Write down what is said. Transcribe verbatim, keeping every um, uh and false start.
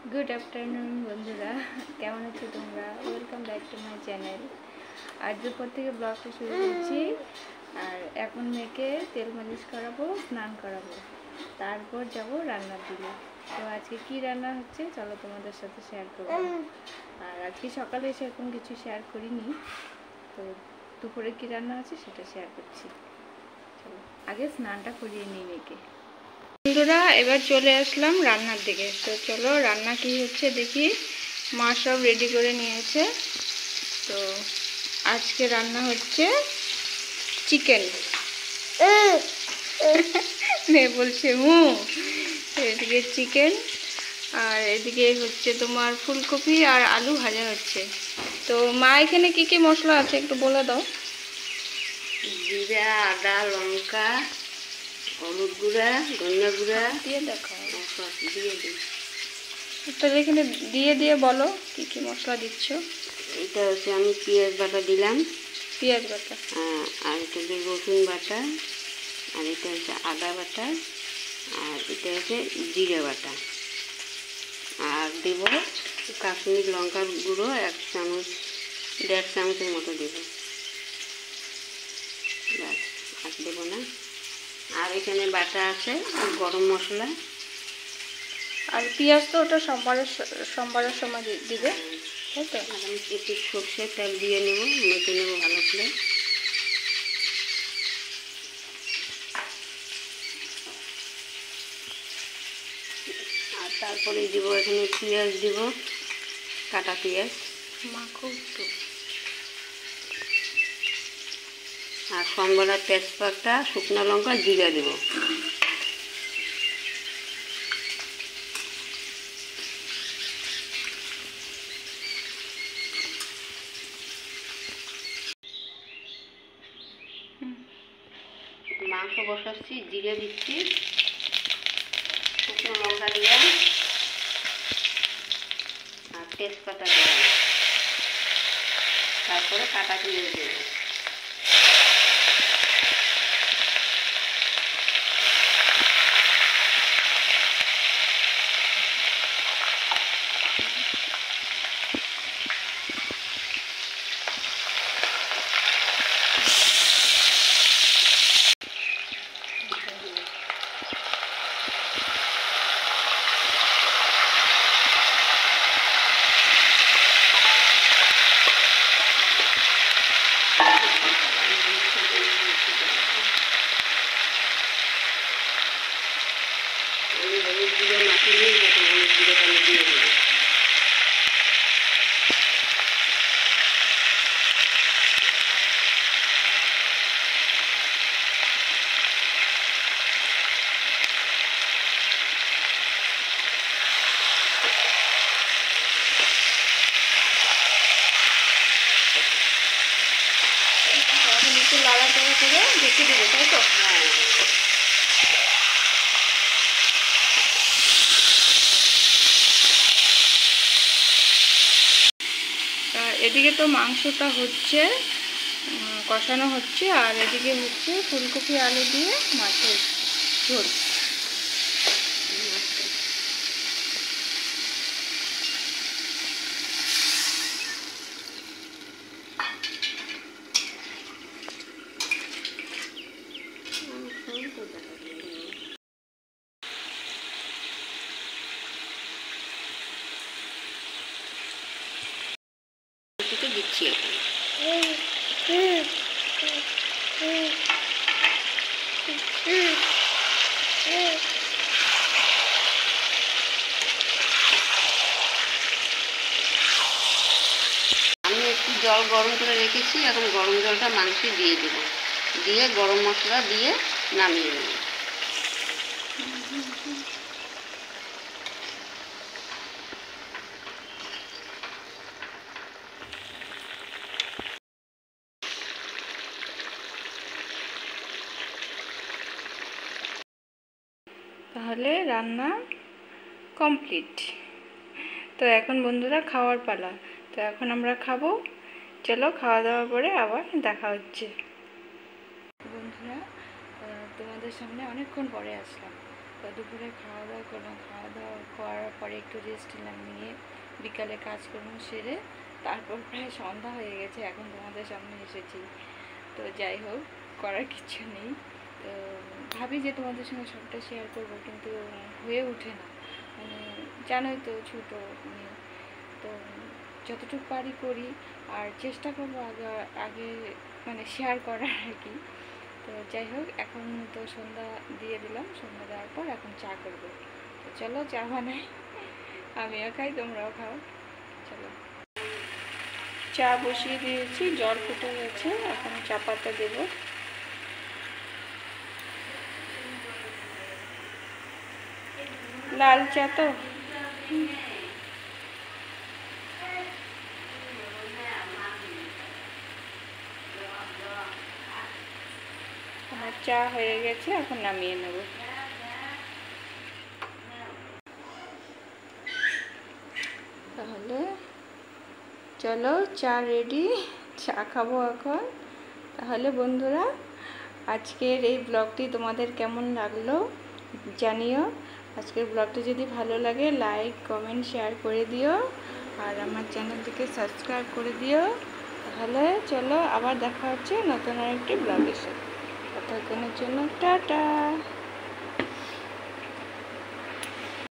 Good afternoon বন্ধুরা, কেমন আছো তোমরা? Welcome back to my channel. আজ দুপুর থেকে ব্লগটা শুরু করছি। আর এখন মেয়েকে তেল মালিশ করাবো, স্নান করাবো, তারপর যাব রান্নার দিকে। তো আজকে কি রান্না হচ্ছে চলো তোমাদের সাথে শেয়ার করবো। আর আজকে সকালে সেরকম কিছু শেয়ার করিনি, তো দুপুরে কি রান্না আছে সেটা শেয়ার করছি। চলো আগে স্নানটা করিয়ে নিই মেয়েকে। বন্ধুরা, এবার চলে আসলাম রান্নার দিকে। তো চলো রান্না কি হচ্ছে দেখি। মা সব রেডি করে নিয়েছে। তো আজকে রান্না হচ্ছে চিকেন। মেয়ে বলছে হুম। এদিকে চিকেন আর এদিকে হচ্ছে তোমার ফুলকপি আর আলু ভাজা হচ্ছে। তো মা এখানে কি কি মশলা আছে একটু বলে দাও। জিরা, আদা, লঙ্কা, হলুদ গুঁড়া, ধনিয়া গুঁড়া দিয়ে দেখো, সব দিয়ে দিই। তাহলে এখানে দিয়ে দিয়ে বলো কি কি মশলা দিচ্ছ। এটা হচ্ছে আমি পেঁয়াজ বাটা দিলাম, পেঁয়াজ বাটা, আর এটা হচ্ছে রসুন বাটা, আর এটা হচ্ছে আদা বাটা, আর এটা হচ্ছে জিরা বাটা, আর দেব কাশ্মীর লঙ্কার গুঁড়ো এক চামচ, দেড় চামচের মতো দেব, ব্যাস আর দেবো না। আর এখানে বাটা আছে গরম মশলা। আর পেঁয়াজ তো ওটা সোমবারের সোমবারের সময় দিবে, তাই তো? আর আমি একটু সর্ষের তেল দিয়ে নেব, মেখে নেবো ভালো করে। আর তারপরে দিব এখানে পেঁয়াজ দিব, কাটা পেঁয়াজ, মাখো একটু। আর সম্বরা তেজপাতা, শুকনো লঙ্কা, জিরা দেব। মাংস বসাচ্ছি, জিরে দিচ্ছি, শুকনো লঙ্কা দিলাম, আর তেজপাতা দিলাম, তারপরে কাটা পেঁয়াজ দেব। হলুদ জিরে মাখিয়ে নিয়ে এখন হলুদ জিরেটা আমি দিয়ে দেবো। এখন একটু লাড়া চাড়া করে ঢেকে দেবে, তাই তো? হ্যাঁ, এদিকে তো মাংসটা হচ্ছে, কষানো হচ্ছে, আর এদিকে হচ্ছে ফুলকপি আলু দিয়ে মাছের ঝোল। দিচ্ছি এখন। আমি একটু জল গরম করে রেখেছি, এখন গরম জলটা মাংসে দিয়ে দেব, দিয়ে গরম মশলা দিয়ে নামিয়ে নেব। তাহলে রান্না কমপ্লিট। তো এখন বন্ধুরা খাওয়ার পালা। তো এখন আমরা খাবো। চলো খাওয়া দাওয়ার পরে আবার দেখা হচ্ছে। বন্ধুরা, তোমাদের সামনে অনেকক্ষণ পরে আসলাম। তো দুপুরে খাওয়া দাওয়া করলাম, খাওয়া দাওয়া করার পরে একটু রেস্ট নিলাম, নিয়ে বিকালে কাজকর্ম সেরে তারপর প্রায় সন্ধ্যা হয়ে গেছে, এখন তোমাদের সামনে এসেছি। তো যাই হোক, করার কিছু নেই। তো ভাবি যে তোমাদের সঙ্গে সবটা শেয়ার করবো, কিন্তু হয়ে ওঠে না, মানে জানোই তো ছোটো মেয়ে, তো যতটুকু পারি করি, আর চেষ্টা করবো আগে আগে মানে শেয়ার করার আর কি। তো যাই হোক, এখন তো সন্ধ্যা দিয়ে দিলাম, সন্ধ্যা দেওয়ার পর এখন চা করবো। তো চলো চা বানাই, আমিও খাই তোমরাও খাও। চলো, চা বসিয়ে দিয়েছি, জল ফুটে গেছে, এখন চা পাতা দেবো। লাল চা তো, আমার চা হয়ে গেছে, এখন নামিয়ে নেব। তাহলে চলো, চা রেডি, চা খাবো এখন। তাহলে বন্ধুরা, আজকের এই ব্লগটি তোমাদের কেমন লাগলো জানিও। আজকের ব্লগটি যদি ভালো লাগে লাইক কমেন্ট শেয়ার করে দিও, আর আমার চ্যানেলটিকে সাবস্ক্রাইব করে দিও। তাহলে চলো, আবার দেখা হচ্ছে নতুন আরেকটি ব্লগের সাথে। ততক্ষণের জন্য টাটা।